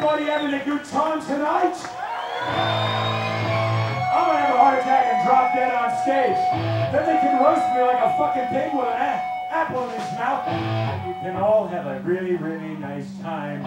everybody having a good time tonight? I'm gonna have a heart attack and drop dead on stage. Then they can roast me like a fucking pig with an apple in his mouth. And you can all have a really, really nice time.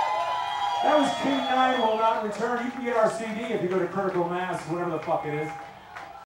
That was King 9 Will Not Return. You can get our CD if you go to Critical Mass, whatever the fuck it is.